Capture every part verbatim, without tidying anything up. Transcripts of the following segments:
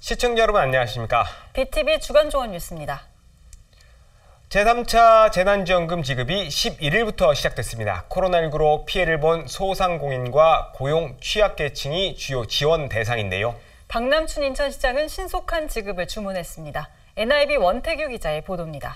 시청자 여러분 안녕하십니까? 비티비 주간종합 뉴스입니다. 제삼 차 재난지원금 지급이 십일 일부터 시작됐습니다. 코로나십구로 피해를 본 소상공인과 고용 취약계층이 주요 지원 대상인데요. 박남춘 인천시장은 신속한 지급을 주문했습니다. 엔아이비 원태규 기자의 보도입니다.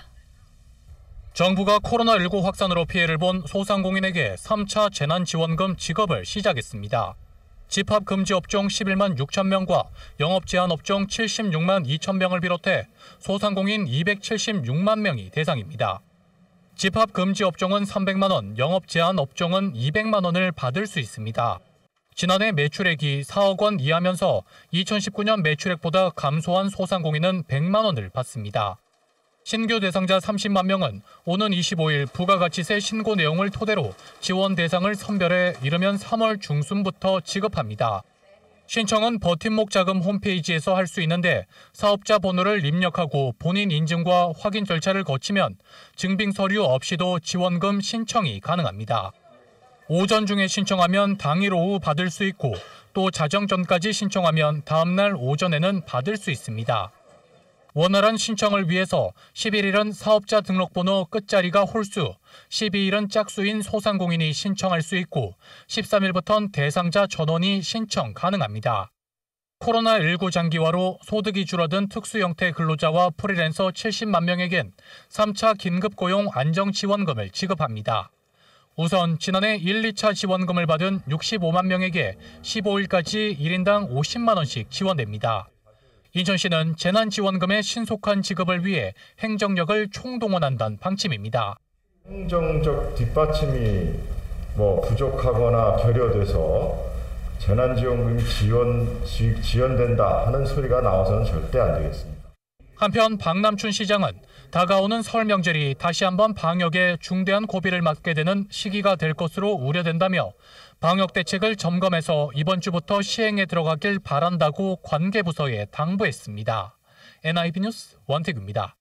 정부가 코로나십구 확산으로 피해를 본 소상공인에게 삼 차 재난지원금 지급을 시작했습니다. 집합금지 업종 십일만 육천 명과 영업제한 업종 칠십육만 이천 명을 비롯해 소상공인 이백칠십육만 명이 대상입니다. 집합금지 업종은 삼백만 원, 영업제한 업종은 이백만 원을 받을 수 있습니다. 지난해 매출액이 사억 원 이하면서 이천십구 년 매출액보다 감소한 소상공인은 백만 원을 받습니다. 신규 대상자 삼십만 명은 오는 이십오 일 부가가치세 신고 내용을 토대로 지원 대상을 선별해 이르면 삼월 중순부터 지급합니다. 신청은 버팀목 자금 홈페이지에서 할 수 있는데 사업자 번호를 입력하고 본인 인증과 확인 절차를 거치면 증빙 서류 없이도 지원금 신청이 가능합니다. 오전 중에 신청하면 당일 오후 받을 수 있고 또 자정 전까지 신청하면 다음 날 오전에는 받을 수 있습니다. 원활한 신청을 위해서 십일 일은 사업자 등록번호 끝자리가 홀수, 십이 일은 짝수인 소상공인이 신청할 수 있고 십삼 일부터는 대상자 전원이 신청 가능합니다. 코로나십구 장기화로 소득이 줄어든 특수 형태 근로자와 프리랜서 칠십만 명에겐 삼 차 긴급고용 안정지원금을 지급합니다. 우선 지난해 일, 이 차 지원금을 받은 육십오만 명에게 십오 일까지 일 인당 오십만 원씩 지원됩니다. 인천시는 재난지원금의 신속한 지급을 위해 행정력을 총동원한다는 방침입니다. 행정적 뒷받침이 뭐 부족하거나 결여돼서 재난지원금이 지원, 지, 지연된다 하는 소리가 나와서는 절대 안 되겠습니다. 한편 박남춘 시장은 다가오는 설 명절이 다시 한번 방역에 중대한 고비를 맞게 되는 시기가 될 것으로 우려된다며 방역 대책을 점검해서 이번 주부터 시행에 들어가길 바란다고 관계부서에 당부했습니다. 엔아이비 뉴스 원태규입니다.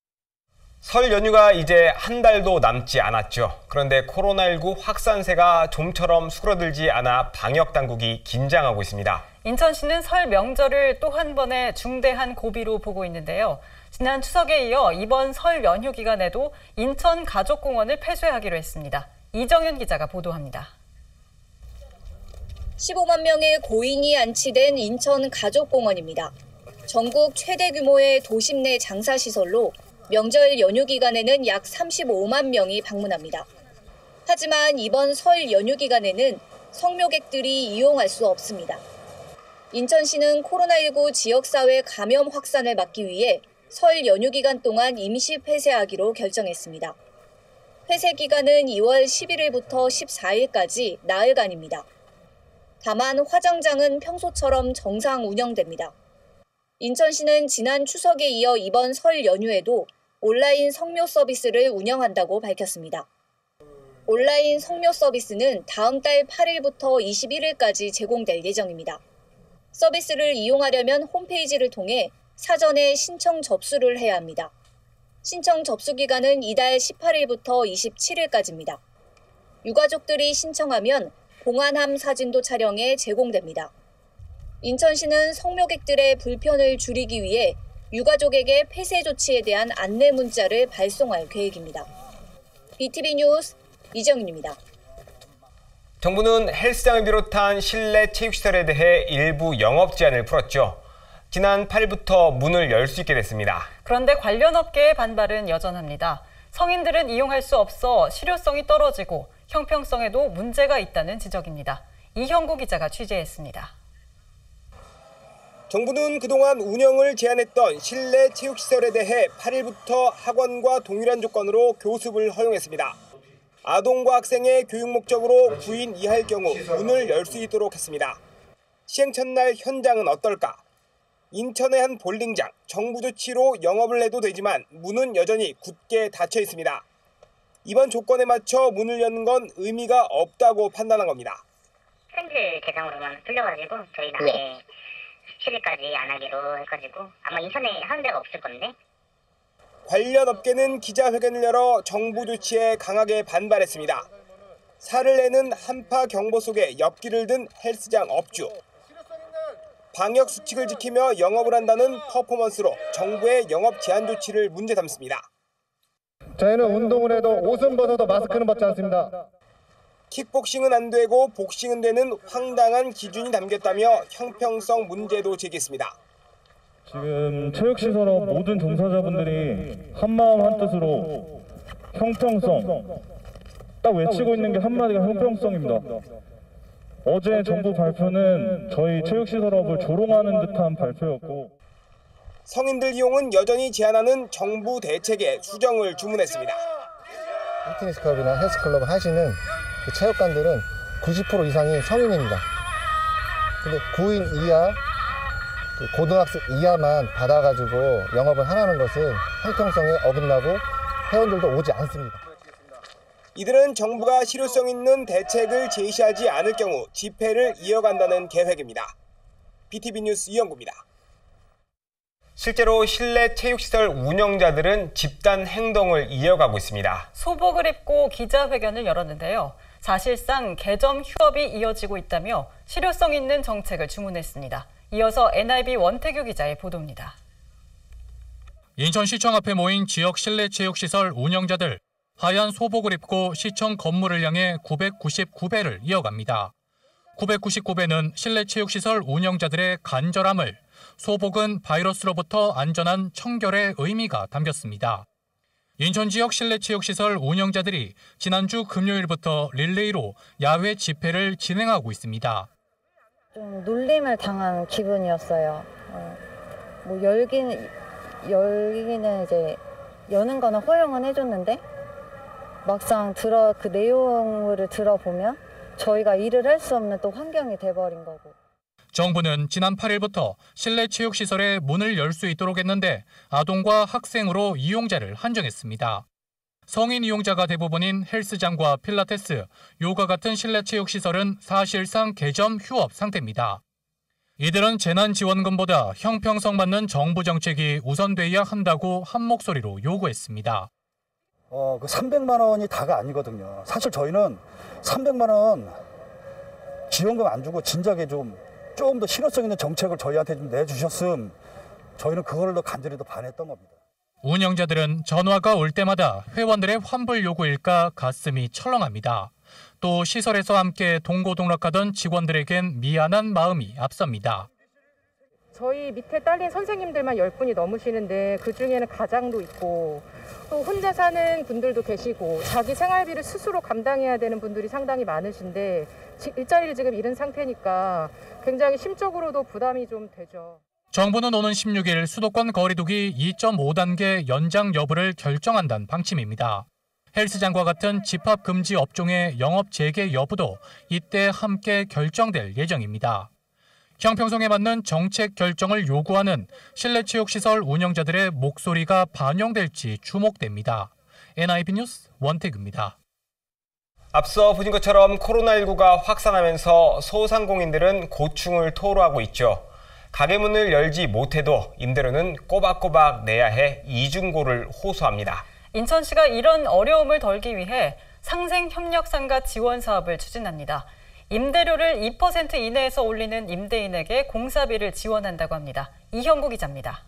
설 연휴가 이제 한 달도 남지 않았죠. 그런데 코로나십구 확산세가 좀처럼 수그러들지 않아 방역 당국이 긴장하고 있습니다. 인천시는 설 명절을 또 한 번의 중대한 고비로 보고 있는데요. 지난 추석에 이어 이번 설 연휴 기간에도 인천 가족공원을 폐쇄하기로 했습니다. 이정윤 기자가 보도합니다. 십오만 명의 고인이 안치된 인천 가족공원입니다. 전국 최대 규모의 도심 내 장사시설로 명절 연휴 기간에는 약 삼십오만 명이 방문합니다. 하지만 이번 설 연휴 기간에는 성묘객들이 이용할 수 없습니다. 인천시는 코로나십구 지역사회 감염 확산을 막기 위해 설 연휴 기간 동안 임시 폐쇄하기로 결정했습니다. 폐쇄 기간은 이월 십일 일부터 십사 일까지 나흘간입니다. 다만 화장장은 평소처럼 정상 운영됩니다. 인천시는 지난 추석에 이어 이번 설 연휴에도 온라인 성묘 서비스를 운영한다고 밝혔습니다. 온라인 성묘 서비스는 다음 달 팔 일부터 이십일 일까지 제공될 예정입니다. 서비스를 이용하려면 홈페이지를 통해 사전에 신청 접수를 해야 합니다. 신청 접수 기간은 이달 십팔 일부터 이십칠 일까지입니다. 유가족들이 신청하면 봉안함 사진도 촬영해 제공됩니다. 인천시는 성묘객들의 불편을 줄이기 위해 유가족에게 폐쇄 조치에 대한 안내 문자를 발송할 계획입니다. 비티비 뉴스 이정윤입니다. 정부는 헬스장을 비롯한 실내 체육시설에 대해 일부 영업 제한을 풀었죠. 지난 팔 일부터 문을 열 수 있게 됐습니다. 그런데 관련 업계의 반발은 여전합니다. 성인들은 이용할 수 없어 실효성이 떨어지고 형평성에도 문제가 있다는 지적입니다. 이형구 기자가 취재했습니다. 정부는 그동안 운영을 제한했던 실내 체육시설에 대해 팔 일부터 학원과 동일한 조건으로 교습을 허용했습니다. 아동과 학생의 교육 목적으로 구인 이하일 경우 문을 열 수 있도록 했습니다. 시행 첫날 현장은 어떨까? 인천의 한 볼링장, 정부 조치로 영업을 해도 되지만 문은 여전히 굳게 닫혀 있습니다. 이번 조건에 맞춰 문을 여는 건 의미가 없다고 판단한 겁니다. 팬들 대상으로만 풀려가지고 저희가 네. 십칠 일까지 안 하기로 해가지고 아마 인천에 하는 데가 없을 건데. 관련 업계는 기자회견을 열어 정부 조치에 강하게 반발했습니다. 살을 내는 한파 경보 속에 엽기를 든 헬스장 업주. 방역 수칙을 지키며 영업을 한다는 퍼포먼스로 정부의 영업 제한 조치를 문제 삼습니다. 저희는 운동을 해도 옷은 벗어도 마스크는 벗지 않습니다. 킥복싱은 안 되고 복싱은 되는 황당한 기준이 담겼다며 형평성 문제도 제기했습니다. 지금 체육시설업 모든 종사자분들이 한마음 한뜻으로 형평성, 딱 외치고 있는 게 한마디가 형평성입니다. 어제 정부 발표는 저희 체육시설업을 조롱하는 듯한 발표였고, 성인들 이용은 여전히 제한하는 정부 대책에 수정을 주문했습니다. 피트니스 클럽이나 헬스클럽을 하시는 그 체육관들은 구십 퍼센트 이상이 성인입니다. 근데 구인 이하, 그 고등학생 이하만 받아가지고 영업을 하라는 것은 형평성에 어긋나고 회원들도 오지 않습니다. 이들은 정부가 실효성 있는 대책을 제시하지 않을 경우 집회를 이어간다는 계획입니다. 비티비 뉴스 이영구입니다. 실제로 실내 체육시설 운영자들은 집단 행동을 이어가고 있습니다. 소복을 입고 기자회견을 열었는데요. 사실상 개점 휴업이 이어지고 있다며 실효성 있는 정책을 주문했습니다. 이어서 엔아이비 원태규 기자의 보도입니다. 인천시청 앞에 모인 지역 실내 체육시설 운영자들. 하얀 소복을 입고 시청 건물을 향해 구백구십구 배를 이어갑니다. 구백구십구 배는 실내 체육시설 운영자들의 간절함을, 소복은 바이러스로부터 안전한 청결의 의미가 담겼습니다. 인천 지역 실내 체육시설 운영자들이 지난주 금요일부터 릴레이로 야외 집회를 진행하고 있습니다. 좀 놀림을 당한 기분이었어요. 어, 뭐 열기는 열기는 이제 여는 거는 허용은 해줬는데 막상 들어 그 내용을 들어보면 저희가 일을 할 수 없는 또 환경이 돼버린 거고. 정부는 지난 팔 일부터 실내 체육시설에 문을 열 수 있도록 했는데 아동과 학생으로 이용자를 한정했습니다. 성인 이용자가 대부분인 헬스장과 필라테스, 요가 같은 실내 체육시설은 사실상 개점 휴업 상태입니다. 이들은 재난지원금보다 형평성 맞는 정부 정책이 우선돼야 한다고 한 목소리로 요구했습니다. 어, 그 삼백만 원이 다가 아니거든요. 사실 저희는 삼백만 원 지원금 안 주고 진작에 좀 좀 더 실효성 있는 정책을 저희한테 좀 내주셨음 저희는 그거를 더 간절히 더 반했던 겁니다. 운영자들은 전화가 올 때마다 회원들의 환불 요구일까 가슴이 철렁합니다. 또 시설에서 함께 동고동락하던 직원들에겐 미안한 마음이 앞섭니다. 저희 밑에 딸린 선생님들만 열 분이 넘으시는데 그중에는 가장도 있고 또 혼자 사는 분들도 계시고 자기 생활비를 스스로 감당해야 되는 분들이 상당히 많으신데 일자리를 지금 잃은 상태니까 굉장히 심적으로도 부담이 좀 되죠. 정부는 오는 십육 일 수도권 거리두기 이 점 오 단계 연장 여부를 결정한다는 방침입니다. 헬스장과 같은 집합 금지 업종의 영업 재개 여부도 이때 함께 결정될 예정입니다. 형평성에 맞는 정책 결정을 요구하는 실내 체육시설 운영자들의 목소리가 반영될지 주목됩니다. 엔아이비 뉴스 원태규입니다. 앞서 보신 것처럼 코로나십구가 확산하면서 소상공인들은 고충을 토로하고 있죠. 가게 문을 열지 못해도 임대료는 꼬박꼬박 내야 해 이중고를 호소합니다. 인천시가 이런 어려움을 덜기 위해 상생협력상가 지원 사업을 추진합니다. 임대료를 이 퍼센트 이내에서 올리는 임대인에게 공사비를 지원한다고 합니다. 이형구 기자입니다.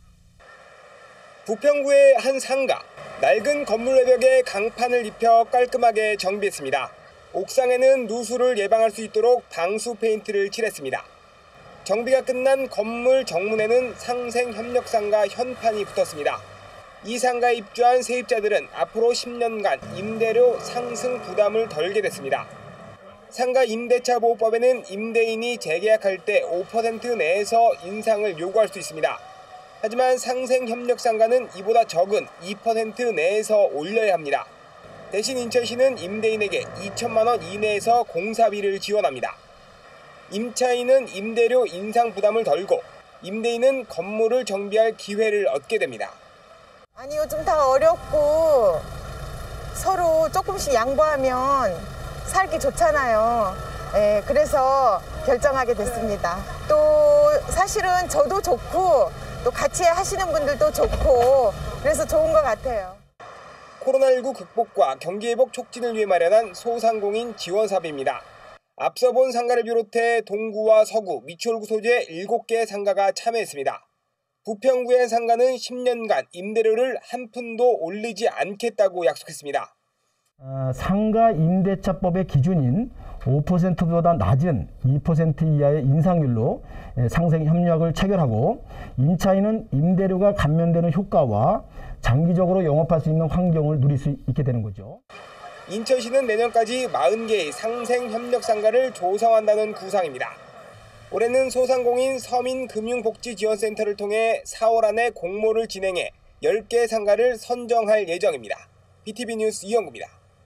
부평구의 한 상가, 낡은 건물 외벽에 강판을 입혀 깔끔하게 정비했습니다. 옥상에는 누수를 예방할 수 있도록 방수 페인트를 칠했습니다. 정비가 끝난 건물 정문에는 상생협력상가 현판이 붙었습니다. 이 상가에 입주한 세입자들은 앞으로 십 년간 임대료 상승 부담을 덜게 됐습니다. 상가 임대차 보호법에는 임대인이 재계약할 때 오 퍼센트 내에서 인상을 요구할 수 있습니다. 하지만 상생협력상가는 이보다 적은 이 퍼센트 내에서 올려야 합니다. 대신 인천시는 임대인에게 이천만 원 이내에서 공사비를 지원합니다. 임차인은 임대료 인상 부담을 덜고 임대인은 건물을 정비할 기회를 얻게 됩니다. 아니 요즘 다 어렵고 서로 조금씩 양보하면 살기 좋잖아요. 예, 그래서 결정하게 됐습니다. 또 사실은 저도 좋고 또 같이 하시는 분들도 좋고 그래서 좋은 것 같아요. 코로나십구 극복과 경기 회복 촉진을 위해 마련한 소상공인 지원 사업입니다. 앞서 본 상가를 비롯해 동구와 서구, 미추홀구 소재 일곱 개 상가가 참여했습니다. 부평구의 상가는 십 년간 임대료를 한 푼도 올리지 않겠다고 약속했습니다. 어, 상가 임대차법의 기준인 오 퍼센트보다 낮은 이 퍼센트 이하의 인상률로 상생 협력을 체결하고 임차인은 임대료가 감면되는 효과와 장기적으로 영업할 수 있는 환경을 누릴 수 있게 되는 거죠. 인천시는 내년까지 사십 개의 상생 협력 상가를 조성한다는 구상입니다. 올해는 소상공인 서민금융복지지원센터를 통해 사월 안에 공모를 진행해 열 개 상가를 선정할 예정입니다. 비티비 뉴스 이영구입니다.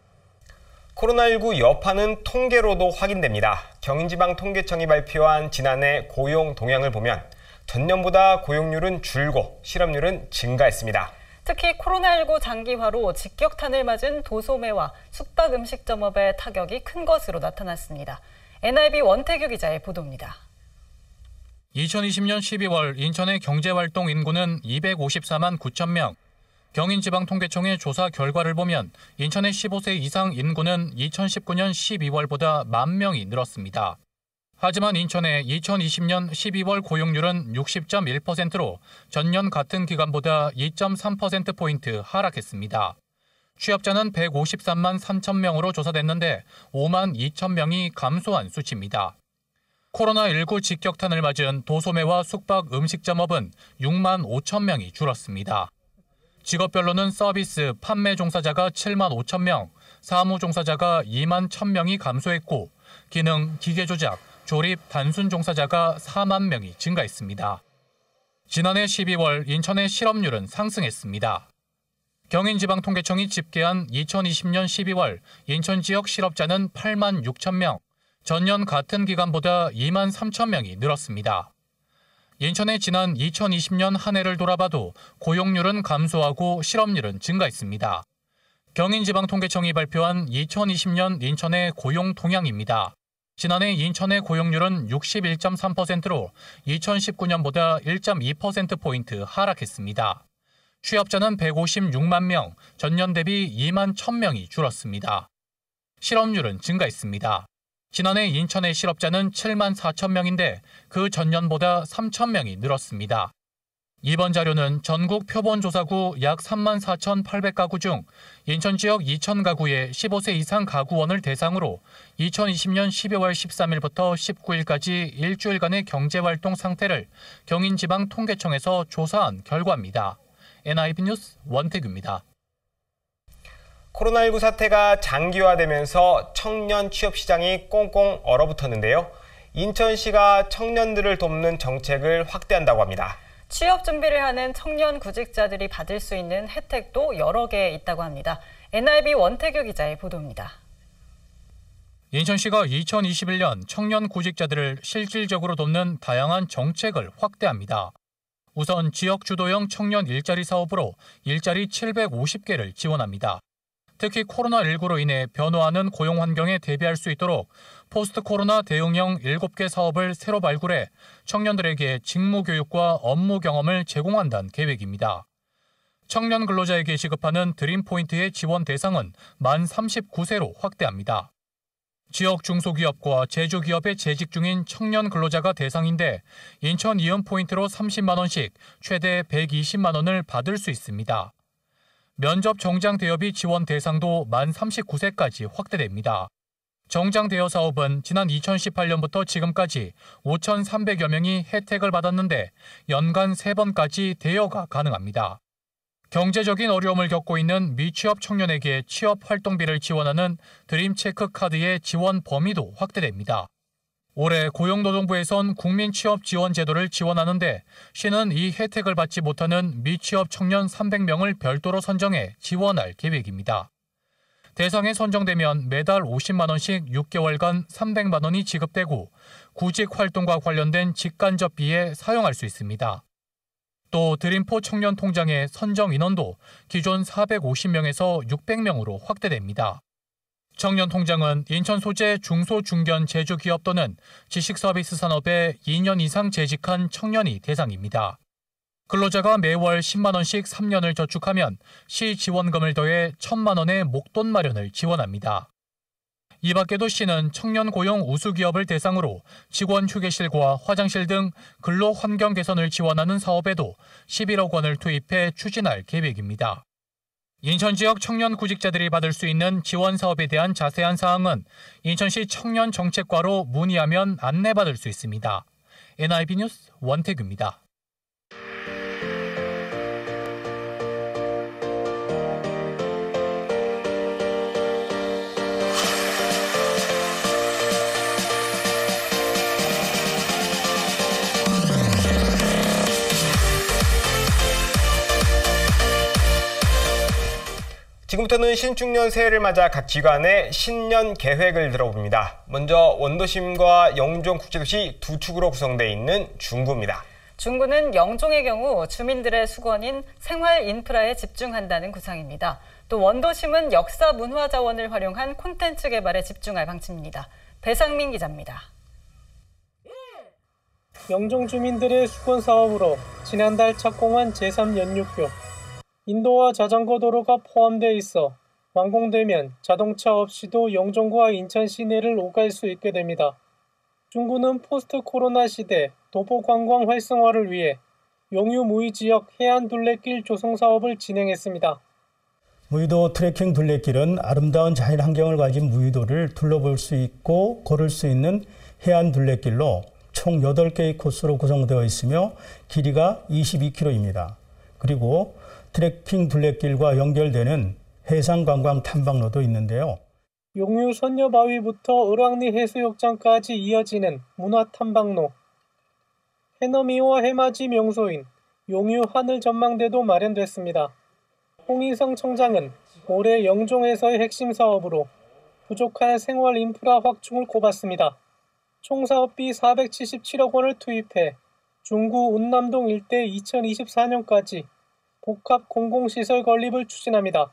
코로나십구 여파는 통계로도 확인됩니다. 경인지방통계청이 발표한 지난해 고용 동향을 보면 전년보다 고용률은 줄고 실업률은 증가했습니다. 특히 코로나십구 장기화로 직격탄을 맞은 도소매와 숙박음식점업의 타격이 큰 것으로 나타났습니다. 엔아이비 원태규 기자의 보도입니다. 이천이십 년 십이월 인천의 경제활동 인구는 이백오십사만 구천 명. 경인지방통계청의 조사 결과를 보면 인천의 십오 세 이상 인구는 이천십구 년 십이월보다 만 명이 늘었습니다. 하지만 인천의 이천이십 년 십이월 고용률은 육십 점 일 퍼센트로 전년 같은 기간보다 이 점 삼 퍼센트포인트 하락했습니다. 취업자는 백오십삼만 삼천 명으로 조사됐는데 오만 이천 명이 감소한 수치입니다. 코로나십구 직격탄을 맞은 도소매와 숙박 음식점업은 육만 오천 명이 줄었습니다. 직업별로는 서비스, 판매 종사자가 칠만 오천 명, 사무 종사자가 이만 천 명이 감소했고 기능, 기계 조작, 조립, 단순 종사자가 사만 명이 증가했습니다. 지난해 십이월 인천의 실업률은 상승했습니다. 경인지방통계청이 집계한 이천이십 년 십이월 인천 지역 실업자는 팔만 육천 명, 전년 같은 기간보다 이만 삼천 명이 늘었습니다. 인천의 지난 이천이십 년 한 해를 돌아봐도 고용률은 감소하고 실업률은 증가했습니다. 경인지방통계청이 발표한 이천이십 년 인천의 고용 동향입니다. 지난해 인천의 고용률은 육십일 점 삼 퍼센트로 이천십구 년보다 일 점 이 퍼센트포인트 하락했습니다. 취업자는 백오십육만 명, 전년 대비 이만 천 명이 줄었습니다. 실업률은 증가했습니다. 지난해 인천의 실업자는 칠만 사천 명인데 그 전년보다 삼천 명이 늘었습니다. 이번 자료는 전국 표본조사구 약 삼만 사천팔백 가구 중 인천 지역 이천 가구의 십오 세 이상 가구원을 대상으로 이천이십 년 십이월 십삼일부터 십구일까지 일주일간의 경제활동 상태를 경인지방통계청에서 조사한 결과입니다. 엔아이비 뉴스 원태규입니다. 코로나십구 사태가 장기화되면서 청년 취업 시장이 꽁꽁 얼어붙었는데요. 인천시가 청년들을 돕는 정책을 확대한다고 합니다. 취업 준비를 하는 청년 구직자들이 받을 수 있는 혜택도 여러 개 있다고 합니다. 엔아이비 원태규 기자의 보도입니다. 인천시가 이천이십일 년 청년 구직자들을 실질적으로 돕는 다양한 정책을 확대합니다. 우선 지역 주도형 청년 일자리 사업으로 일자리 칠백오십 개를 지원합니다. 특히 코로나십구로 인해 변화하는 고용 환경에 대비할 수 있도록 포스트 코로나 대응형 일곱 개 사업을 새로 발굴해 청년들에게 직무 교육과 업무 경험을 제공한다는 계획입니다. 청년 근로자에게 지급하는 드림포인트의 지원 대상은 만 삼십구 세로 확대합니다. 지역 중소기업과 제조기업에 재직 중인 청년 근로자가 대상인데 인천 이음 포인트로 삼십만 원씩 최대 백이십만 원을 받을 수 있습니다. 면접 정장 대여비 지원 대상도 만 삼십구 세까지 확대됩니다. 정장 대여 사업은 지난 이천십팔 년부터 지금까지 오천삼백여 명이 혜택을 받았는데 연간 세 번까지 대여가 가능합니다. 경제적인 어려움을 겪고 있는 미취업 청년에게 취업 활동비를 지원하는 드림체크 카드의 지원 범위도 확대됩니다. 올해 고용노동부에선 국민취업지원제도를 지원하는데 시는 이 혜택을 받지 못하는 미취업 청년 삼백 명을 별도로 선정해 지원할 계획입니다. 대상에 선정되면 매달 오십만 원씩 육 개월간 삼백만 원이 지급되고 구직 활동과 관련된 직간접비에 사용할 수 있습니다. 또 드림포 청년 통장의 선정 인원도 기존 사백오십 명에서 육백 명으로 확대됩니다. 청년 통장은 인천 소재 중소중견 제조기업 또는 지식서비스 산업에 이 년 이상 재직한 청년이 대상입니다. 근로자가 매월 십만 원씩 삼 년을 저축하면 시 지원금을 더해 천만 원의 목돈 마련을 지원합니다. 이 밖에도 시는 청년 고용 우수기업을 대상으로 직원 휴게실과 화장실 등 근로 환경 개선을 지원하는 사업에도 십일억 원을 투입해 추진할 계획입니다. 인천 지역 청년 구직자들이 받을 수 있는 지원 사업에 대한 자세한 사항은 인천시 청년정책과로 문의하면 안내받을 수 있습니다. 엔아이비 뉴스 원태규입니다. 지금부터는 신축년 새해를 맞아 각 기관의 신년 계획을 들어봅니다. 먼저 원도심과 영종국제도시 두 축으로 구성되어 있는 중구입니다. 중구는 영종의 경우 주민들의 수건인 생활 인프라에 집중한다는 구상입니다. 또 원도심은 역사 문화 자원을 활용한 콘텐츠 개발에 집중할 방침입니다. 배상민 기자입니다. 영종 주민들의 수건 사업으로 지난달 착공한 제삼 연육교. 인도와 자전거 도로가 포함되어 있어 완공되면 자동차 없이도 영종과 인천 시내를 오갈 수 있게 됩니다. 중구는 포스트 코로나 시대 도보 관광 활성화를 위해 용유 무의 지역 해안 둘레길 조성 사업을 진행했습니다. 무의도 트레킹 둘레길은 아름다운 자연 환경을 가진 무의도를 둘러볼 수 있고 걸을 수 있는 해안 둘레길로 총 여덟 개의 코스로 구성되어 있으며 길이가 이십이 킬로미터입니다. 그리고 트레킹 둘레길과 연결되는 해상관광 탐방로도 있는데요. 용유 선녀바위부터 을왕리 해수욕장까지 이어지는 문화탐방로, 해넘이와 해맞이 명소인 용유 하늘전망대도 마련됐습니다. 홍인성 청장은 올해 영종에서의 핵심 사업으로 부족한 생활 인프라 확충을 꼽았습니다. 총 사업비 사백칠십칠억 원을 투입해 중구 운남동 일대 이천이십사 년까지 복합 공공시설 건립을 추진합니다.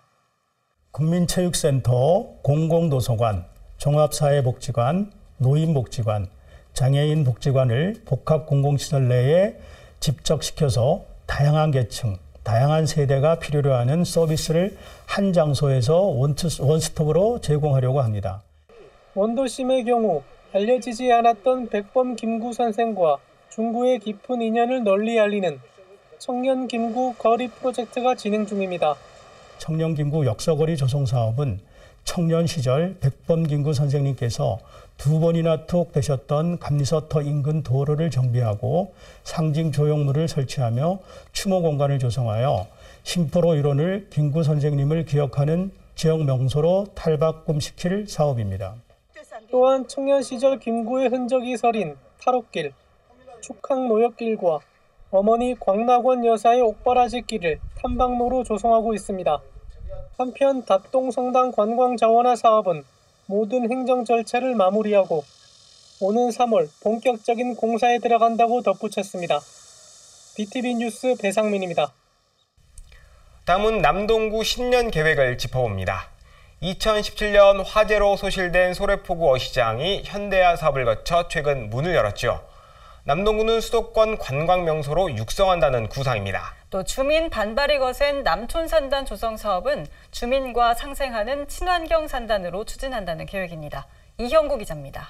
국민체육센터, 공공도서관, 종합사회복지관, 노인복지관, 장애인복지관을 복합 공공시설 내에 집적시켜서 다양한 계층, 다양한 세대가 필요로 하는 서비스를 한 장소에서 원스톱으로 제공하려고 합니다. 원도심의 경우 알려지지 않았던 백범 김구 선생과 중구의 깊은 인연을 널리 알리는 청년 김구 거리 프로젝트가 진행 중입니다. 청년 김구 역사거리 조성 사업은 청년 시절 백범 김구 선생님께서 두 번이나 투옥되셨던 감리서터 인근 도로를 정비하고 상징 조형물을 설치하며 추모 공간을 조성하여 심포로 일원을 김구 선생님을 기억하는 지역 명소로 탈바꿈시킬 사업입니다. 또한 청년 시절 김구의 흔적이 서린 탈옥길, 축항노역길과 어머니 광락원 여사의 옥바라지길을 탐방로로 조성하고 있습니다. 한편 답동성당 관광자원화 사업은 모든 행정 절차를 마무리하고 오는 삼월 본격적인 공사에 들어간다고 덧붙였습니다. 비티비 뉴스 배상민입니다. 다음은 남동구 신년 계획을 짚어봅니다. 이천십칠 년 화재로 소실된 소래포구 어시장이 현대화 사업을 거쳐 최근 문을 열었죠. 남동구는 수도권 관광 명소로 육성한다는 구상입니다. 또 주민 반발이 거센 남촌산단 조성 사업은 주민과 상생하는 친환경 산단으로 추진한다는 계획입니다. 이형구 기자입니다.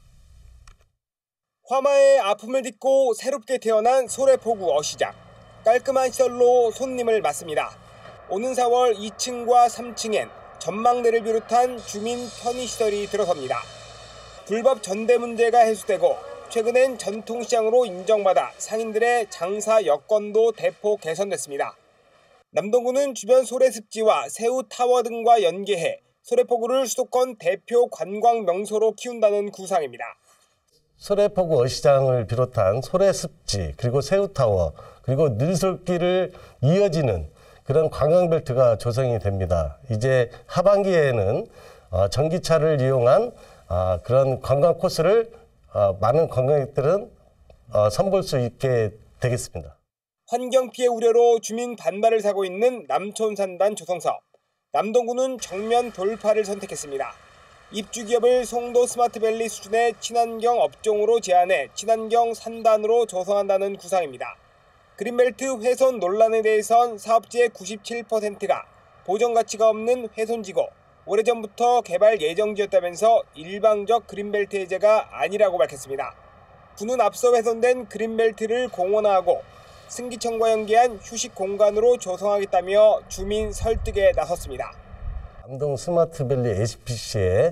화마의 아픔을 딛고 새롭게 태어난 소래포구 어시장. 깔끔한 시설로 손님을 맞습니다. 오는 사월 이 층과 삼 층엔 전망대를 비롯한 주민 편의시설이 들어섭니다. 불법 전대 문제가 해소되고 최근엔 전통시장으로 인정받아 상인들의 장사 여건도 대폭 개선됐습니다. 남동구는 주변 소래습지와 새우타워 등과 연계해 소래포구를 수도권 대표 관광 명소로 키운다는 구상입니다. 소래포구 어시장을 비롯한 소래습지, 그리고 새우타워, 그리고 늘솔길을 이어지는 그런 관광벨트가 조성이 됩니다. 이제 하반기에는 전기차를 이용한 그런 관광 코스를 많은 관광객들은 선볼 수 있게 되겠습니다. 환경피해 우려로 주민 반발을 사고 있는 남촌산단 조성사업. 남동구는 정면 돌파를 선택했습니다. 입주기업을 송도 스마트밸리 수준의 친환경 업종으로 제안해 친환경 산단으로 조성한다는 구상입니다. 그린벨트 훼손 논란에 대해선 사업지의 구십칠 퍼센트가 보전가치가 없는 훼손지고 오래전부터 개발 예정지였다면서 일방적 그린벨트 해제가 아니라고 밝혔습니다. 군은 앞서 훼손된 그린벨트를 공원화하고 승기청과 연계한 휴식 공간으로 조성하겠다며 주민 설득에 나섰습니다. 남동 스마트밸리 에이치피씨에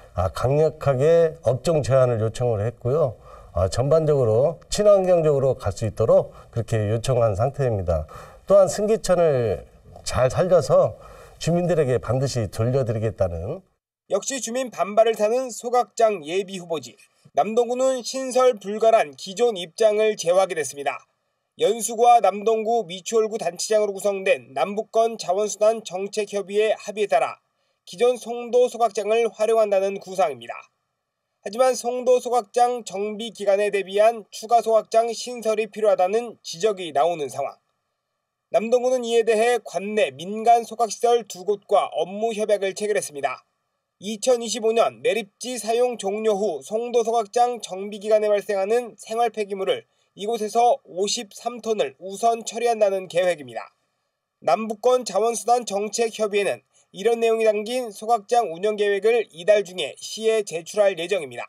강력하게 업종 제한을 요청을 했고요. 전반적으로 친환경적으로 갈 수 있도록 그렇게 요청한 상태입니다. 또한 승기천을 잘 살려서 주민들에게 반드시 돌려드리겠다는. 역시 주민 반발을 타는 소각장 예비 후보지. 남동구는 신설 불가란 기존 입장을 제어하게 됐습니다. 연수구와 남동구 미추홀구 단체장으로 구성된 남북권 자원순환 정책협의회 합의에 따라 기존 송도 소각장을 활용한다는 구상입니다. 하지만 송도 소각장 정비 기간에 대비한 추가 소각장 신설이 필요하다는 지적이 나오는 상황. 남동구는 이에 대해 관내 민간 소각시설 두 곳과 업무 협약을 체결했습니다. 이천이십오 년 매립지 사용 종료 후 송도 소각장 정비 기간에 발생하는 생활 폐기물을 이곳에서 오십삼 톤을 우선 처리한다는 계획입니다. 남북권 자원순환 정책협의회는 이런 내용이 담긴 소각장 운영 계획을 이달 중에 시에 제출할 예정입니다.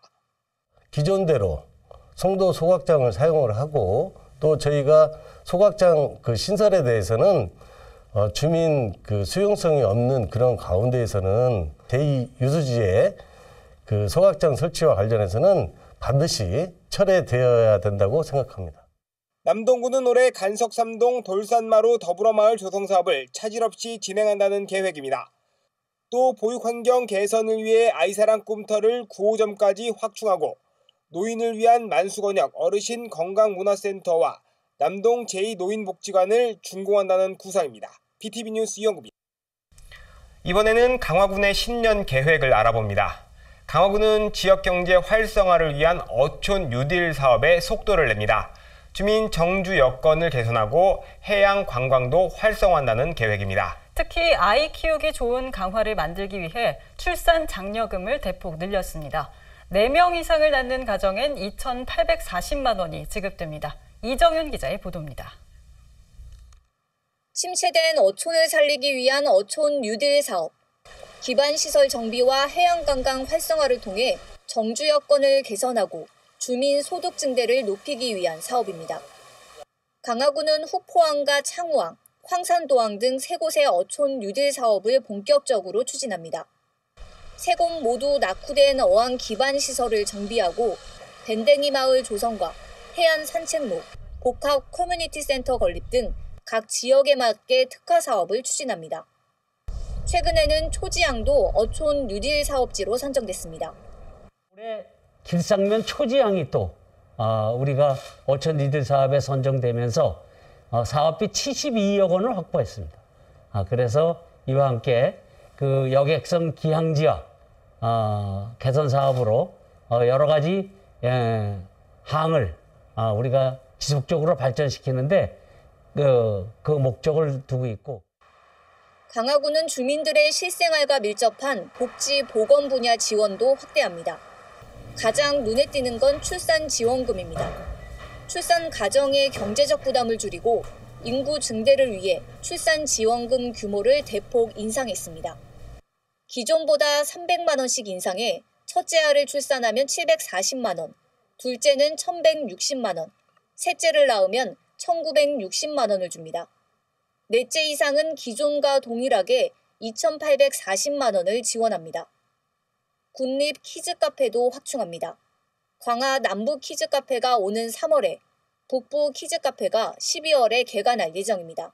기존대로 송도 소각장을 사용을 하고 또 저희가 소각장 그 신설에 대해서는 어, 주민 그 수용성이 없는 그런 가운데에서는 제이 유수지에 그 소각장 설치와 관련해서는 반드시 철회되어야 된다고 생각합니다. 남동구는 올해 간석삼동 돌산마루 더불어마을 조성 사업을 차질 없이 진행한다는 계획입니다. 또 보육환경 개선을 위해 아이사랑 꿈터를 구 호점까지 확충하고 노인을 위한 만수건역 어르신 건강문화센터와 남동 제이 노인복지관을 준공한다는 구상입니다. 비티비 뉴스 이영구입니다. 이번에는 강화군의 신년 계획을 알아봅니다. 강화군은 지역경제 활성화를 위한 어촌 뉴딜 사업에 속도를 냅니다. 주민 정주 여건을 개선하고 해양 관광도 활성화한다는 계획입니다. 특히 아이 키우기 좋은 강화를 만들기 위해 출산 장려금을 대폭 늘렸습니다. 네 명 이상을 낳는 가정엔 이천팔백사십만 원이 지급됩니다. 이정윤 기자의 보도입니다. 침체된 어촌을 살리기 위한 어촌 뉴딜 사업. 기반시설 정비와 해양관광 활성화를 통해 정주 여건을 개선하고 주민 소득 증대를 높이기 위한 사업입니다. 강화군은 후포항과 창우항, 황산도항 등 세 곳의 어촌 뉴딜 사업을 본격적으로 추진합니다. 세 곳 모두 낙후된 어항 기반시설을 정비하고 밴댕이 마을 조성과 해안 산책로, 복합 커뮤니티 센터 건립 등 각 지역에 맞게 특화 사업을 추진합니다. 최근에는 초지항도 어촌 뉴딜 사업지로 선정됐습니다. 올해 길상면 초지항이 또 어, 우리가 어촌 뉴딜 사업에 선정되면서 어, 사업비 칠십이억 원을 확보했습니다. 아, 그래서 이와 함께 그 여객선 기항지역 어, 개선 사업으로 어, 여러 가지 예, 항을 어, 우리가 지속적으로 발전시키는데 그, 그 목적을 두고 있고. 강화군은 주민들의 실생활과 밀접한 복지 보건 분야 지원도 확대합니다. 가장 눈에 띄는 건 출산 지원금입니다. 출산 가정의 경제적 부담을 줄이고 인구 증대를 위해 출산 지원금 규모를 대폭 인상했습니다. 기존보다 삼백만 원씩 인상해 첫째 아를 출산하면 칠백사십만 원, 둘째는 천백육십만 원, 셋째를 낳으면 천구백육십만 원을 줍니다. 넷째 이상은 기존과 동일하게 이천팔백사십만 원을 지원합니다. 군립 키즈카페도 확충합니다. 광화 남부 키즈카페가 오는 삼월에, 북부 키즈카페가 십이월에 개관할 예정입니다.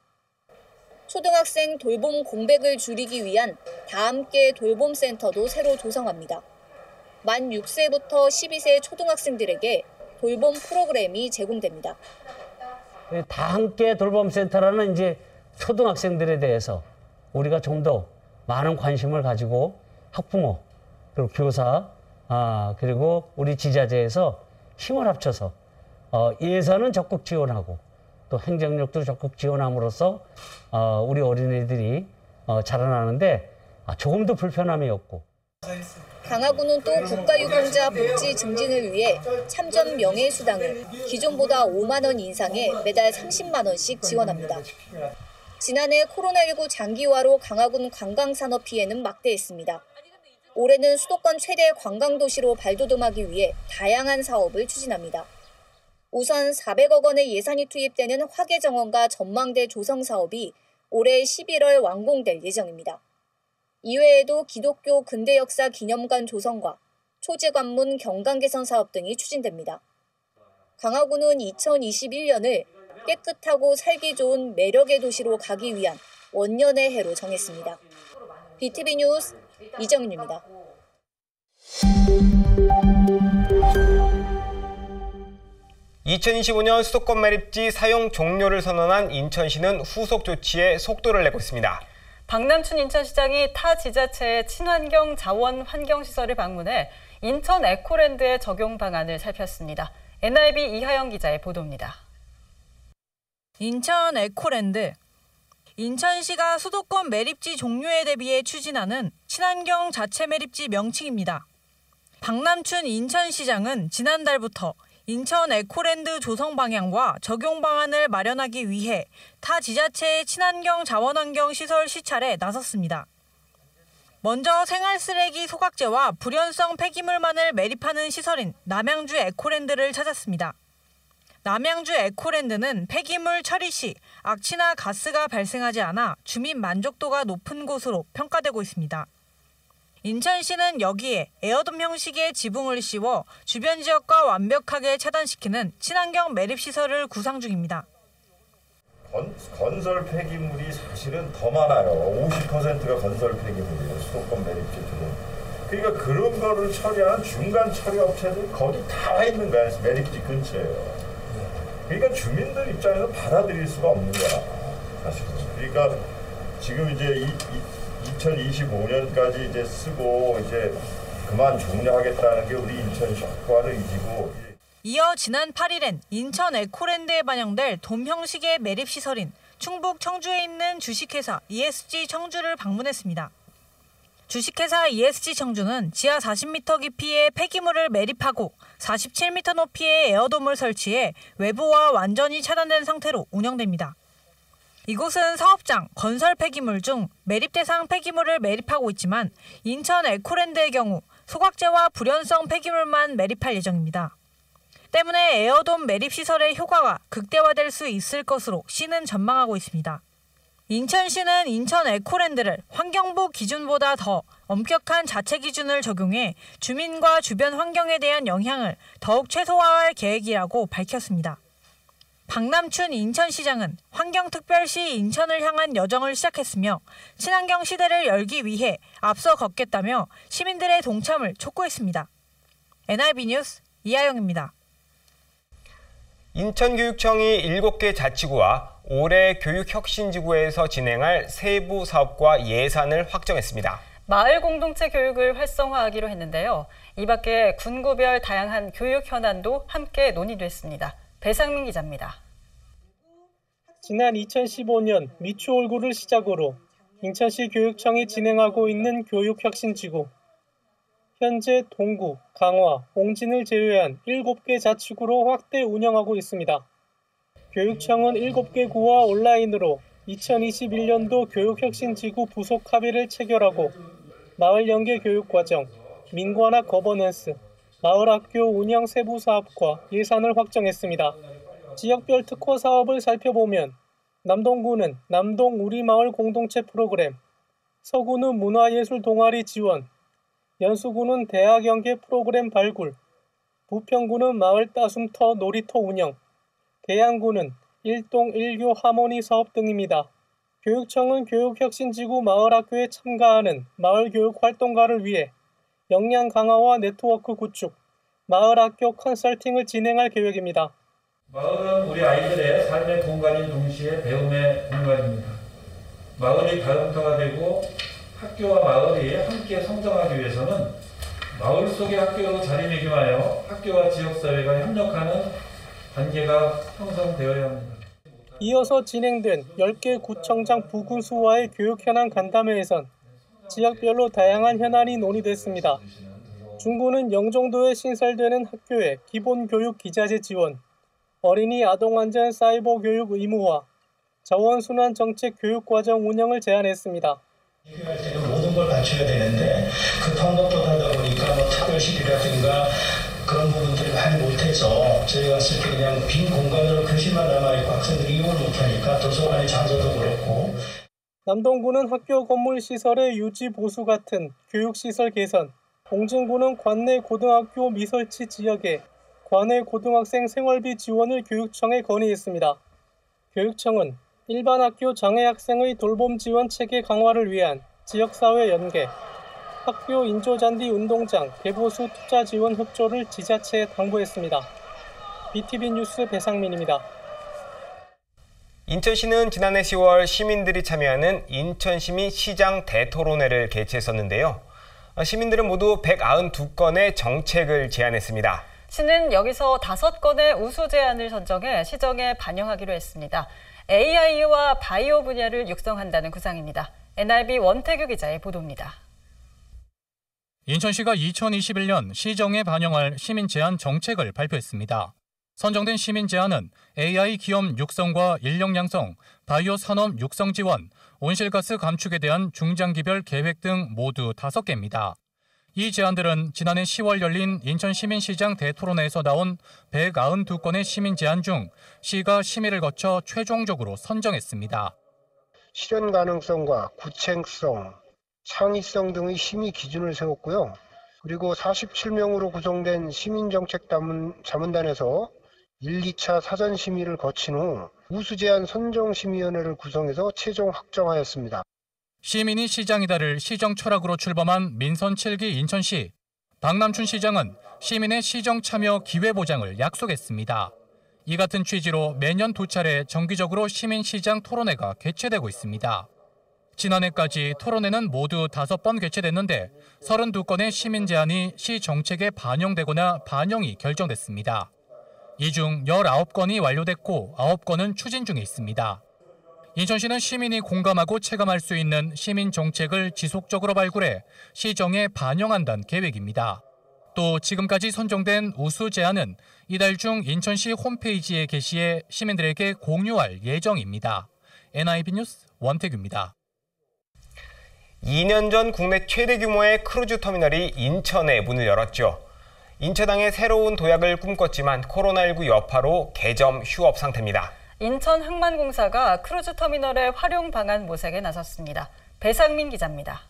초등학생 돌봄 공백을 줄이기 위한 다함께 돌봄센터도 새로 조성합니다. 만 육 세부터 십이 세 초등학생들에게 돌봄 프로그램이 제공됩니다. 다함께 돌봄센터라는 이제 초등학생들에 대해서 우리가 좀 더 많은 관심을 가지고 학부모, 그리고 교사, 아, 그리고 우리 지자체에서 힘을 합쳐서 어, 예산은 적극 지원하고 또 행정력도 적극 지원함으로써 어, 우리 어린이들이 어, 자라나는데 아, 조금 더 불편함이 없고. 강화군은 또 국가유공자 복지 증진을 위해 참전 명예수당을 기존보다 오만 원 인상해 매달 삼십만 원씩 지원합니다. 지난해 코로나십구 장기화로 강화군 관광산업 피해는 막대했습니다. 올해는 수도권 최대 관광도시로 발돋움하기 위해 다양한 사업을 추진합니다. 우선 사백억 원의 예산이 투입되는 화계정원과 전망대 조성 사업이 올해 십일월 완공될 예정입니다. 이외에도 기독교 근대역사 기념관 조성과 초지관문 경관 개선 사업 등이 추진됩니다. 강화군은 이천이십일 년을 깨끗하고 살기 좋은 매력의 도시로 가기 위한 원년의 해로 정했습니다. 비티비 뉴스 이정윤입니다. 이천이십오 년 수도권 매립지 사용 종료를 선언한 인천시는 후속 조치에 속도를 내고 있습니다. 박남춘 인천시장이 타 지자체의 친환경 자원 환경시설을 방문해 인천 에코랜드의 적용 방안을 살폈습니다. 엔아이비 이하영 기자의 보도입니다. 인천 에코랜드. 인천시가 수도권 매립지 종료에 대비해 추진하는 친환경 자체 매립지 명칭입니다. 박남춘 인천시장은 지난달부터 인천 에코랜드 조성 방향과 적용 방안을 마련하기 위해 타 지자체의 친환경 자원환경 시설 시찰에 나섰습니다. 먼저 생활쓰레기 소각제와 불연성 폐기물만을 매립하는 시설인 남양주 에코랜드를 찾았습니다. 남양주 에코랜드는 폐기물 처리 시 악취나 가스가 발생하지 않아 주민 만족도가 높은 곳으로 평가되고 있습니다. 인천시는 여기에 에어돔 형식의 지붕을 씌워 주변 지역과 완벽하게 차단시키는 친환경 매립시설을 구상 중입니다. 건, 건설 폐기물이 사실은 더 많아요. 오십 퍼센트가 건설 폐기물이에요. 수도권 매립지 들은. 그러니까 그런 거를 처리하는 중간 처리 업체들이 거기 다 와 있는 거야. 매립지 근처에요. 그러니까 주민들 입장에서 받아들일 수가 없는 거야. 사실은. 그러니까 지금 이제 이, 이 이천이십오 년까지 이제 쓰고 이제 그만 종료하겠다는 게 우리 인천시 확고한 의지고. 이어 지난 팔 일엔 인천 에코랜드에 반영될 돔 형식의 매립시설인 충북 청주에 있는 주식회사 이에스지 청주를 방문했습니다. 주식회사 이에스지 청주는 지하 사십 미터 깊이의 폐기물을 매립하고 사십칠 미터 높이의 에어돔을 설치해 외부와 완전히 차단된 상태로 운영됩니다. 이곳은 사업장, 건설 폐기물 중 매립 대상 폐기물을 매립하고 있지만 인천 에코랜드의 경우 소각제와 불연성 폐기물만 매립할 예정입니다. 때문에 에어돔 매립시설의 효과가 극대화될 수 있을 것으로 시는 전망하고 있습니다. 인천시는 인천 에코랜드를 환경부 기준보다 더 엄격한 자체 기준을 적용해 주민과 주변 환경에 대한 영향을 더욱 최소화할 계획이라고 밝혔습니다. 박남춘 인천시장은 환경특별시 인천을 향한 여정을 시작했으며 친환경 시대를 열기 위해 앞서 걷겠다며 시민들의 동참을 촉구했습니다. 엔아이비 뉴스 이하영입니다. 인천교육청이 일곱 개 자치구와 올해 교육혁신지구에서 진행할 세부 사업과 예산을 확정했습니다. 마을 공동체 교육을 활성화하기로 했는데요. 이 밖에 군구별 다양한 교육 현안도 함께 논의됐습니다. 배상민 기자입니다. 지난 이천십오 년 미추홀구를 시작으로 인천시 교육청이 진행하고 있는 교육혁신지구. 현재 동구, 강화, 옹진을 제외한 일곱 개 자치구로 확대 운영하고 있습니다. 교육청은 일곱 개 구와 온라인으로 이천이십일 년도 교육혁신지구 부속 합의를 체결하고 마을 연계 교육과정, 민관화 거버넌스, 마을학교 운영 세부 사업과 예산을 확정했습니다. 지역별 특화 사업을 살펴보면 남동구는 남동 우리마을 공동체 프로그램, 서구는 문화예술 동아리 지원, 연수구는 대학 연계 프로그램 발굴, 부평구는 마을 따숨터 놀이터 운영, 계양구는 일동 일교 하모니 사업 등입니다. 교육청은 교육혁신지구 마을학교에 참가하는 마을교육 활동가를 위해 역량 강화와 네트워크 구축, 마을학교 컨설팅을 진행할 계획입니다. 마을은 우리 아이들의 삶의 공간인 동시에 배움의 공간입니다. 마을이 다음터가 되고 학교와 마을이 함께 성장하기 위해서는 마을 속의 학교로 자리매김하여 학교와 지역사회가 협력하는 관계가 형성되어야 합니다. 이어서 진행된 열 개 구청장 부군수와의 교육 현안 간담회에선 지역별로 다양한 현안이 논의됐습니다. 중구는 영종도에 신설되는 학교의 기본교육 기자재 지원, 어린이 아동안전 사이버 교육 의무화, 자원순환 정책 교육과정 운영을 제안했습니다. 할 때는 모든 걸 갖춰야 되는데 급한 것도 하다 보니까 뭐 특별실이라든가 그런 부분들이 많이 못해서 저희가 왔을 때 그냥 빈 공간으로 교실만 남아있고 학생들이 이용을 못하니까 도서관의 장소도 그렇고. 남동구는 학교 건물 시설의 유지 보수 같은 교육시설 개선, 공진구는 관내 고등학교 미설치 지역에 관내 고등학생 생활비 지원을 교육청에 건의했습니다. 교육청은 일반 학교 장애 학생의 돌봄 지원 체계 강화를 위한 지역사회 연계, 학교 인조잔디 운동장 개보수 투자 지원 협조를 지자체에 당부했습니다. 비티비 뉴스 배상민입니다. 인천시는 지난해 시월 시민들이 참여하는 인천시민 시장 대토론회를 개최했었는데요. 시민들은 모두 백구십이 건의 정책을 제안했습니다. 시는 여기서 다섯 건의 우수 제안을 선정해 시정에 반영하기로 했습니다. 에이아이와 바이오 분야를 육성한다는 구상입니다. 엔아이비 원태규 기자의 보도입니다. 인천시가 이천이십일 년 시정에 반영할 시민 제안 정책을 발표했습니다. 선정된 시민 제안은 에이아이 기업 육성과 인력 양성, 바이오 산업 육성 지원, 온실가스 감축에 대한 중장기별 계획 등 모두 다섯 개입니다. 이 제안들은 지난해 시월 열린 인천시민시장 대토론회에서 나온 백구십이 건의 시민 제안 중 시가 심의를 거쳐 최종적으로 선정했습니다. 실현 가능성과 구체성, 창의성 등의 심의 기준을 세웠고요. 그리고 사십칠 명으로 구성된 시민정책자문단에서 일, 이 차 사전 심의를 거친 후 우수제안 선정심의위원회를 구성해서 최종 확정하였습니다. 시민이 시장이다를 시정 철학으로 출범한 민선 칠 기 인천시. 박남춘 시장은 시민의 시정 참여 기회 보장을 약속했습니다. 이 같은 취지로 매년 두 차례 정기적으로 시민시장 토론회가 개최되고 있습니다. 지난해까지 토론회는 모두 다섯 번 개최됐는데 삼십이 건의 시민 제안이 시 정책에 반영되거나 반영이 결정됐습니다. 이 중 열아홉 건이 완료됐고 아홉 건은 추진 중에 있습니다. 인천시는 시민이 공감하고 체감할 수 있는 시민 정책을 지속적으로 발굴해 시정에 반영한다는 계획입니다. 또 지금까지 선정된 우수 제안은 이달 중 인천시 홈페이지에 게시해 시민들에게 공유할 예정입니다. 엔아이비 뉴스 원태규입니다. 이 년 전 국내 최대 규모의 크루즈 터미널이 인천에 문을 열었죠. 인천항의 새로운 도약을 꿈꿨지만 코로나십구 여파로 개점 휴업 상태입니다. 인천항만공사가 크루즈 터미널의 활용 방안 모색에 나섰습니다. 배상민 기자입니다.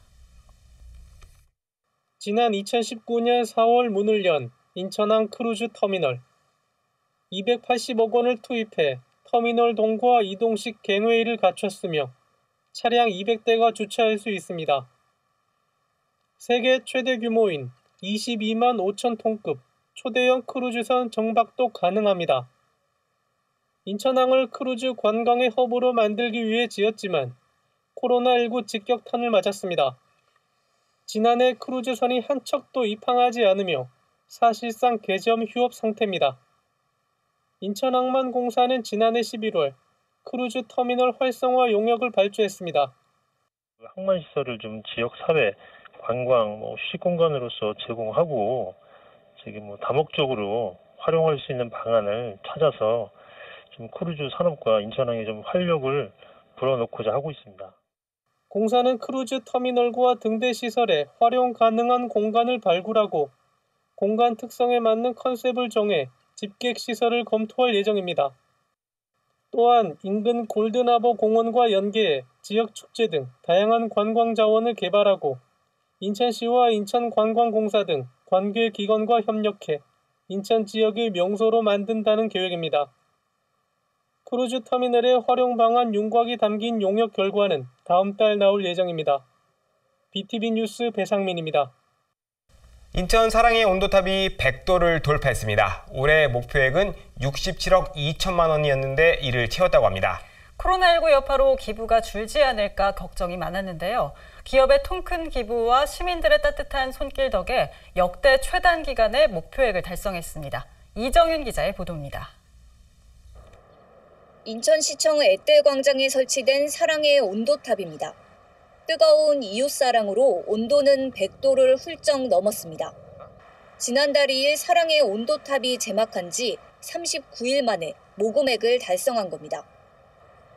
지난 이천십구 년 사월 문을 연 인천항 크루즈 터미널. 이백팔십억 원을 투입해 터미널 동과 이동식 갱웨이를 갖췄으며 차량 이백 대가 주차할 수 있습니다. 세계 최대 규모인 이십이만 오천 톤급 초대형 크루즈선 정박도 가능합니다. 인천항을 크루즈 관광의 허브로 만들기 위해 지었지만 코로나십구 직격탄을 맞았습니다. 지난해 크루즈선이 한 척도 입항하지 않으며 사실상 개점 휴업 상태입니다. 인천항만공사는 지난해 십일월 크루즈 터미널 활성화 용역을 발주했습니다. 항만시설을 좀 지역사회, 관광, 뭐 휴식 공간으로서 제공하고 저기 뭐 다목적으로 활용할 수 있는 방안을 찾아서 좀 크루즈 산업과 인천항에 좀 활력을 불어넣고자 하고 있습니다. 공사는 크루즈 터미널과 등대 시설에 활용 가능한 공간을 발굴하고 공간 특성에 맞는 컨셉을 정해 집객 시설을 검토할 예정입니다. 또한 인근 골든하버 공원과 연계해 지역 축제 등 다양한 관광 자원을 개발하고 인천시와 인천관광공사 등 관계 기관과 협력해 인천 지역의 명소로 만든다는 계획입니다. 크루즈 터미널의 활용 방안 윤곽이 담긴 용역 결과는 다음 달 나올 예정입니다. 비티비 뉴스 배상민입니다. 인천 사랑의 온도탑이 백 도를 돌파했습니다. 올해 목표액은 육십칠억 이천만 원이었는데 이를 채웠다고 합니다. 코로나십구 여파로 기부가 줄지 않을까 걱정이 많았는데요. 기업의 통큰 기부와 시민들의 따뜻한 손길 덕에 역대 최단 기간의 목표액을 달성했습니다. 이정윤 기자의 보도입니다. 인천시청 앳델광장에 설치된 사랑의 온도탑입니다. 뜨거운 이웃사랑으로 온도는 백 도를 훌쩍 넘었습니다. 지난달 이 일 사랑의 온도탑이 제막한 지 삼십구 일 만에 모금액을 달성한 겁니다.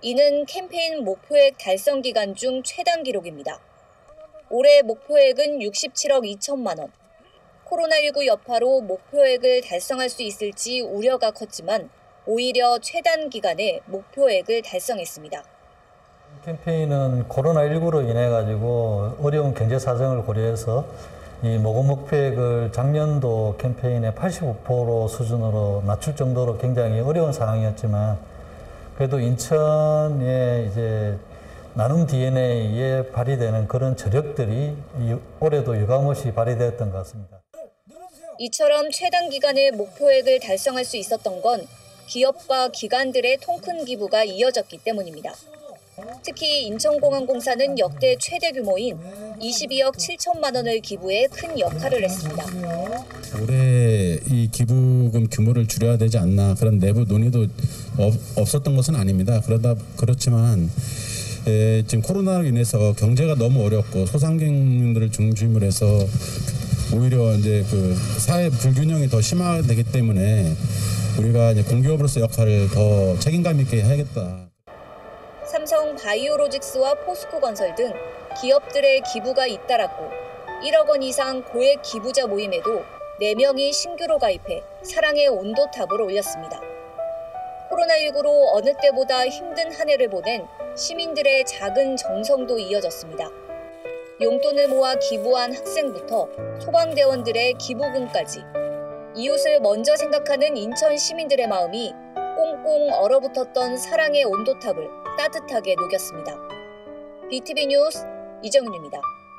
이는 캠페인 목표액 달성 기간 중 최단 기록입니다. 올해 목표액은 육십칠억 이천만 원. 코로나십구 여파로 목표액을 달성할 수 있을지 우려가 컸지만 오히려 최단 기간에 목표액을 달성했습니다. 캠페인은 코로나십구로 인해 가지고 어려운 경제 사정을 고려해서 이 모금 목표액을 작년도 캠페인의 팔십오 퍼센트 수준으로 낮출 정도로 굉장히 어려운 상황이었지만 그래도 인천의 이제 나눔 디엔에이에 발휘되는 그런 저력들이 올해도 유감없이 발휘되었던 것 같습니다. 이처럼 최단 기간에 목표액을 달성할 수 있었던 건 기업과 기관들의 통큰 기부가 이어졌기 때문입니다. 특히 인천공항공사는 역대 최대 규모인 이십이억 칠천만 원을 기부해 큰 역할을 했습니다. 올해 이 기부금 규모를 줄여야 되지 않나 그런 내부 논의도 없, 없었던 것은 아닙니다. 그러다 그렇지만 에, 지금 코로나로 인해서 경제가 너무 어렵고 소상공인들을 중심으로 해서 오히려 이제 그 사회 불균형이 더 심화되기 때문에 우리가 이제 공기업으로서 역할을 더 책임감 있게 해야겠다. 삼성 바이오로직스와 포스코건설 등 기업들의 기부가 잇따랐고 일억 원 이상 고액 기부자 모임에도 네 명이 신규로 가입해 사랑의 온도탑을 올렸습니다. 코로나십구로 어느 때보다 힘든 한 해를 보낸 시민들의 작은 정성도 이어졌습니다. 용돈을 모아 기부한 학생부터 소방대원들의 기부금까지 이웃을 먼저 생각하는 인천 시민들의 마음이 꽁꽁 얼어붙었던 사랑의 온도탑을 따뜻하게 녹였습니다. 비티비 뉴스 이정윤입니다.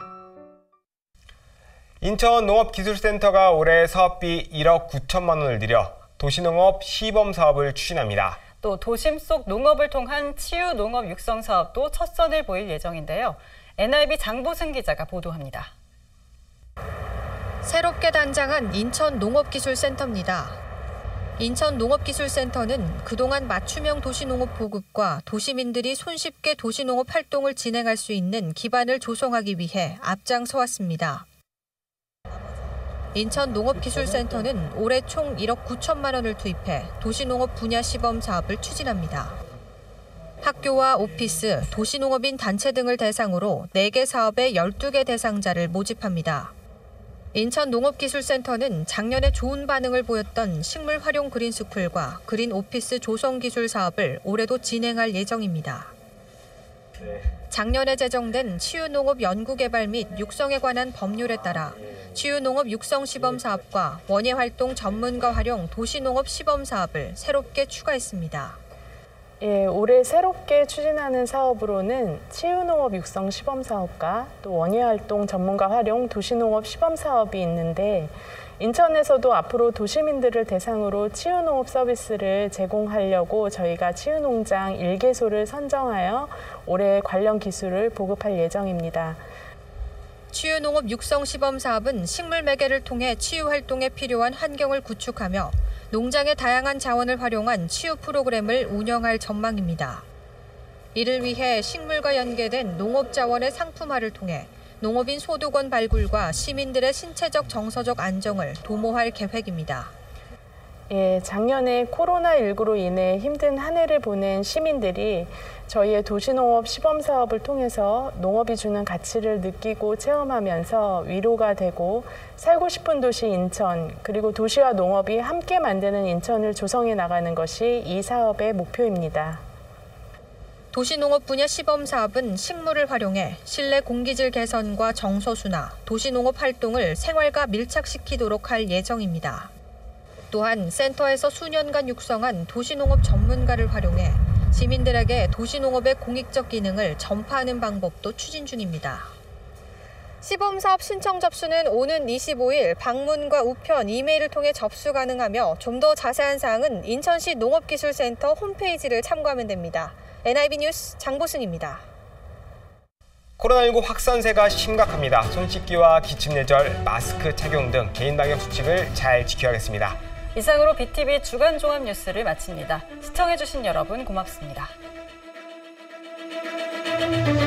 인천농업기술센터가 올해 사업비 일억 구천만 원을 들여 도시농업 시범 사업을 추진합니다. 또 도심 속 농업을 통한 치유 농업 육성 사업도 첫 선을 보일 예정인데요. 엔아이비 장보승 기자가 보도합니다. 새롭게 단장한 인천농업기술센터입니다. 인천농업기술센터는 그동안 맞춤형 도시농업 보급과 도시민들이 손쉽게 도시농업 활동을 진행할 수 있는 기반을 조성하기 위해 앞장서 왔습니다. 인천농업기술센터는 올해 총 일억 구천만 원을 투입해 도시농업 분야 시범 사업을 추진합니다. 학교와 오피스, 도시농업인 단체 등을 대상으로 네 개 사업의 열두 개 대상자를 모집합니다. 인천농업기술센터는 작년에 좋은 반응을 보였던 식물 활용 그린스쿨과 그린 오피스 조성 기술 사업을 올해도 진행할 예정입니다. 작년에 제정된 치유농업 연구개발 및 육성에 관한 법률에 따라 치유농업 육성 시범 사업과 원예활동 전문가 활용 도시농업 시범 사업을 새롭게 추가했습니다. 예, 올해 새롭게 추진하는 사업으로는 치유농업 육성 시범 사업과 또 원예활동 전문가 활용 도시농업 시범 사업이 있는데 인천에서도 앞으로 도시민들을 대상으로 치유농업 서비스를 제공하려고 저희가 치유농장 일 개소를 선정하여 올해 관련 기술을 보급할 예정입니다. 치유농업 육성 시범 사업은 식물 매개를 통해 치유 활동에 필요한 환경을 구축하며 농장의 다양한 자원을 활용한 치유 프로그램을 운영할 전망입니다. 이를 위해 식물과 연계된 농업 자원의 상품화를 통해 농업인 소득원 발굴과 시민들의 신체적 정서적 안정을 도모할 계획입니다. 예, 작년에 코로나십구로 인해 힘든 한 해를 보낸 시민들이 저희의 도시농업 시범 사업을 통해서 농업이 주는 가치를 느끼고 체험하면서 위로가 되고 살고 싶은 도시 인천, 그리고 도시와 농업이 함께 만드는 인천을 조성해 나가는 것이 이 사업의 목표입니다. 도시농업 분야 시범 사업은 식물을 활용해 실내 공기질 개선과 정서 순화, 도시농업 활동을 생활과 밀착시키도록 할 예정입니다. 또한 센터에서 수년간 육성한 도시농업 전문가를 활용해 시민들에게 도시농업의 공익적 기능을 전파하는 방법도 추진 중입니다. 시범사업 신청 접수는 오는 이십오일 방문과 우편, 이메일을 통해 접수 가능하며 좀 더 자세한 사항은 인천시 농업기술센터 홈페이지를 참고하면 됩니다. 엔아이비 뉴스 장보승입니다. 코로나십구 확산세가 심각합니다. 손 씻기와 기침 예절, 마스크 착용 등 개인 방역 수칙을 잘 지켜야겠습니다. 이상으로 비티비 주간 종합 뉴스를 마칩니다. 시청해주신 여러분 고맙습니다.